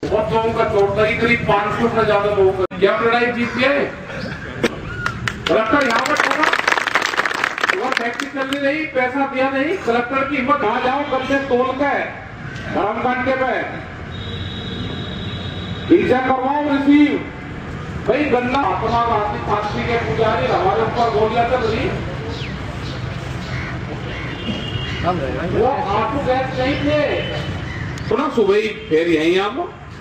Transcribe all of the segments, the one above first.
बहुत लोगों का चोट लगी, करीब 500 से ज्यादा लोगों का। क्या लड़ाई जीत गए? कलेक्टर यहाँ पर खड़ा, फैक्ट्री चल रही, पैसा दिया नहीं, कलेक्टर की हिम्मत आ जाओ, गन्ने तोल के धर्म कांटे पे पीछा करवाओ रिसीव। भाई गन्ना महात्मा गांधी शांति के पुजारी हमारे ऊपर गोलियां चल रही, वो आंसू गैस नहीं थे। सुना सुबह ही फिर यहीं आप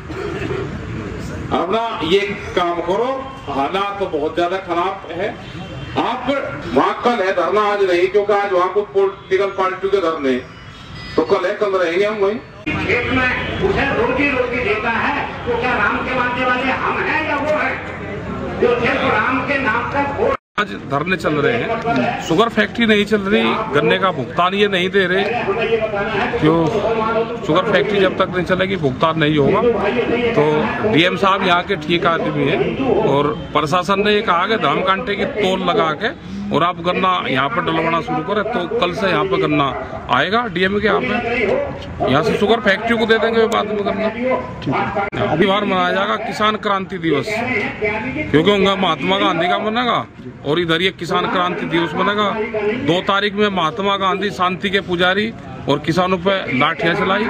अपना ये काम करो। हालात तो बहुत ज्यादा खराब है। आप वहां कल है धरना, आज नहीं, क्योंकि आज वहां कुछ पॉलिटिकल पार्टी के धरने, तो कल है, कल रहेंगे हम वहीं। खेत में उसे रोटी रोटी देता है, तो क्या राम के मानने वाले हम हैं या वो है जो सिर्फ राम के नाम पर? आज धरने चल रहे हैं। शुगर फैक्ट्री नहीं चल रही, गन्ने का भुगतान ये नहीं दे रहे, क्यों? शुगर फैक्ट्री जब तक नहीं चलेगी भुगतान नहीं होगा। तो डीएम साहब यहाँ के ठीक आदमी है और प्रशासन ने ये कहा कि धर्म कांटे की तोल लगा के और आप गन्ना यहाँ पर डलवाना शुरू करें, तो कल से यहाँ पर गन्ना आएगा डीएम के यहाँ पे। यहाँ से शुगर फैक्ट्री को दे देंगे बाद में गन्ना। ठीक है, अभी बार मनाया जाएगा किसान क्रांति दिवस, क्योंकि उनका महात्मा गांधी का मनेगा और इधर ये किसान क्रांति दिवस बनेगा। 2 तारीख में महात्मा गांधी शांति के पुजारी और किसानों पे लाठियां चलाई,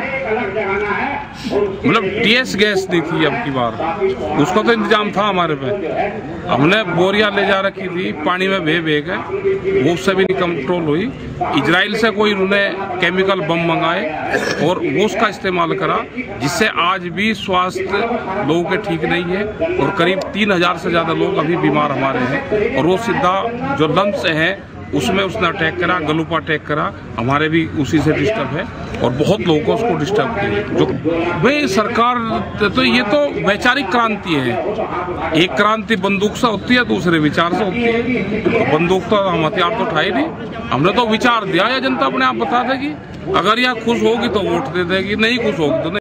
मतलब टीएस गैस दी थी अब की बार, उसका तो इंतजाम था हमारे पे। हमने बोरियां ले जा रखी थी पानी में बह के, वो उससे भी नहीं कंट्रोल हुई। इजराइल से कोई उन्होंने केमिकल बम मंगाए और वो उसका इस्तेमाल करा, जिससे आज भी स्वास्थ्य लोगों के ठीक नहीं है और करीब 3000 से ज्यादा लोग अभी बीमार हमारे हैं। और वो सीधा जो लंग्स है उसमें उसने अटैक करा, गलूपा अटैक करा, हमारे भी उसी से डिस्टर्ब है और बहुत लोगों को उसको डिस्टर्ब किया। जो भाई सरकार तो ये तो वैचारिक क्रांति है। एक क्रांति बंदूक से होती है, दूसरे विचार से होती है। तो बंदूक तो हम हथियार तो उठाए नहीं, हमने तो विचार दिया, या जनता अपने आप बता देगी। अगर यह खुश होगी तो वोट दे देगी, नहीं खुश होगी तो नहीं।